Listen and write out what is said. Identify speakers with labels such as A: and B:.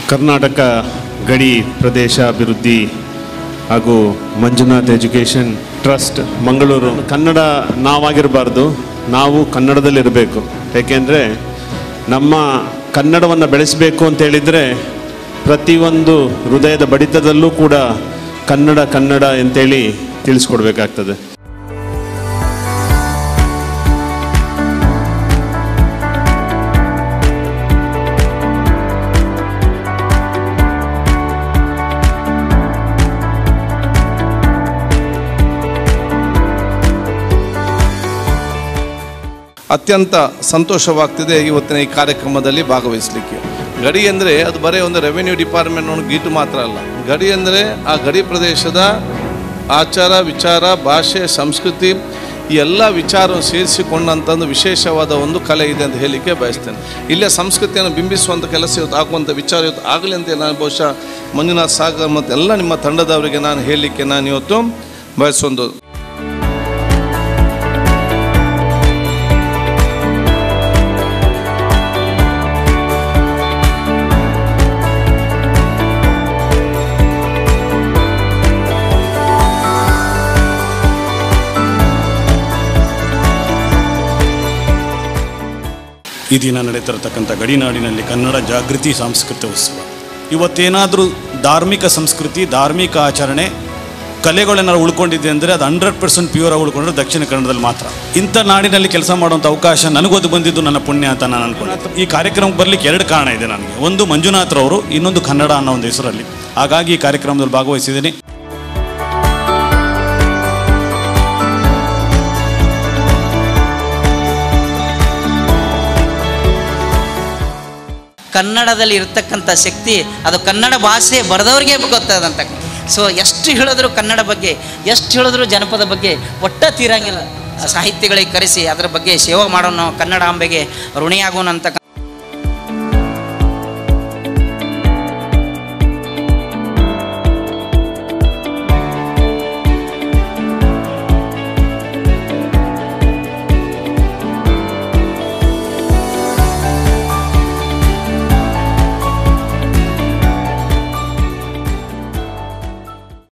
A: ಕರ್ನಾಟಕ ಗಡಿ ಪ್ರದೇಶ ಅಭಿವೃದ್ಧಿ ಹಾಗೂ ಮಂಜುನಾಥ್ ಎಜುಕೇಷನ್ ಟ್ರಸ್ಟ್ ಮಂಗಳೂರು. ಕನ್ನಡ ನಾವಾಗಿರಬಾರ್ದು, ನಾವು ಕನ್ನಡದಲ್ಲಿರಬೇಕು. ಏಕೆಂದರೆ ನಮ್ಮ ಕನ್ನಡವನ್ನು ಬೆಳೆಸಬೇಕು ಅಂತೇಳಿದರೆ ಪ್ರತಿಯೊಂದು ಹೃದಯದ ಬಡಿತದಲ್ಲೂ ಕೂಡ ಕನ್ನಡ ಕನ್ನಡ ಅಂತೇಳಿ ತಿಳಿಸ್ಕೊಡ್ಬೇಕಾಗ್ತದೆ.
B: ಅತ್ಯಂತ ಸಂತೋಷವಾಗ್ತಿದೆ ಇವತ್ತಿನ ಈ ಕಾರ್ಯಕ್ರಮದಲ್ಲಿ ಭಾಗವಹಿಸಲಿಕ್ಕೆ. ಗಡಿ ಅಂದರೆ ಅದು ಬರೀ ಒಂದು ರೆವೆನ್ಯೂ ಡಿಪಾರ್ಟ್ಮೆಂಟ್ ಗೀಟು ಮಾತ್ರ ಅಲ್ಲ. ಗಡಿ ಅಂದರೆ ಆ ಗಡಿ ಪ್ರದೇಶದ ಆಚಾರ ವಿಚಾರ, ಭಾಷೆ, ಸಂಸ್ಕೃತಿ ಈ ಎಲ್ಲ ವಿಚಾರವನ್ನು ಸೇರಿಸಿಕೊಂಡಂಥ ಒಂದು ವಿಶೇಷವಾದ ಒಂದು ಕಲೆ ಇದೆ ಅಂತ ಹೇಳಲಿಕ್ಕೆ ಬಯಸ್ತೇನೆ. ಇಲ್ಲೇ ಸಂಸ್ಕೃತಿಯನ್ನು ಬಿಂಬಿಸುವಂಥ ಕೆಲಸ ಇವತ್ತು ಆಗುವಂಥ ವಿಚಾರ ಇವತ್ತು ಆಗಲಿ ಅಂತ ನಾನು ಬಹುಶಃ ಮಂಜುನಾಥ್ ಸಾಗರ್ ಮತ್ತು ಎಲ್ಲ ನಿಮ್ಮ ತಂಡದವರಿಗೆ ನಾನು ಹೇಳಲಿಕ್ಕೆ ನಾನು ಇವತ್ತು ಬಯಸೊಂದು.
C: ಈ ದಿನ ನಡೀತಿರತಕ್ಕಂಥ ಗಡಿನಾಡಿನಲ್ಲಿ ಕನ್ನಡ ಜಾಗೃತಿ ಸಾಂಸ್ಕೃತಿಕ ಉತ್ಸವ. ಇವತ್ತೇನಾದರೂ ಧಾರ್ಮಿಕ ಸಂಸ್ಕೃತಿ, ಧಾರ್ಮಿಕ ಆಚರಣೆ, ಕಲೆಗಳೇನಾದ್ರು ಉಳ್ಕೊಂಡಿದೆ ಅಂದರೆ ಅದು 100% ಪ್ಯೂರಾಗಿ ಉಳ್ಕೊಂಡ್ರೆ ದಕ್ಷಿಣ ಕನ್ನಡದಲ್ಲಿ ಮಾತ್ರ. ಇಂಥ ನಾಡಿನಲ್ಲಿ ಕೆಲಸ ಮಾಡುವಂಥ ಅವಕಾಶ ನನಗೊದ್ದು ಬಂದಿದ್ದು ನನ್ನ ಪುಣ್ಯ ಅಂತ ನಾನು ಅನ್ಕೊಂಡೆ. ಈ ಕಾರ್ಯಕ್ರಮಕ್ಕೆ ಬರಲಿಕ್ಕೆ 2 ಕಾರಣ ಇದೆ ನನಗೆ. ಒಂದು ಮಂಜುನಾಥ್ರವರು, ಇನ್ನೊಂದು ಕನ್ನಡ ಅನ್ನೋ ಒಂದು ಹೆಸರಲ್ಲಿ. ಹಾಗಾಗಿ ಈ ಕಾರ್ಯಕ್ರಮದಲ್ಲಿ ಭಾಗವಹಿಸಿದ್ದೀನಿ.
D: ಕನ್ನಡದಲ್ಲಿ ಇರತಕ್ಕಂಥ ಶಕ್ತಿ ಅದು ಕನ್ನಡ ಭಾಷೆ ಬರೆದವ್ರಿಗೆ ಗೊತ್ತಾದಂಥ. ಸೊ ಎಷ್ಟು ಹೇಳಿದ್ರು ಕನ್ನಡ ಬಗ್ಗೆ, ಎಷ್ಟು ಹೇಳಿದ್ರು ಜನಪದ ಬಗ್ಗೆ ಒಟ್ಟ ತೀರಂಗಿಲ್ಲ. ಸಾಹಿತ್ಯಗಳಿಗೆ ಕರೆಸಿ ಅದರ ಬಗ್ಗೆ ಸೇವೆ ಮಾಡೋಣ, ಕನ್ನಡಾಂಬೆಗೆ ಋಣಿಯಾಗೋಣ ಅಂತ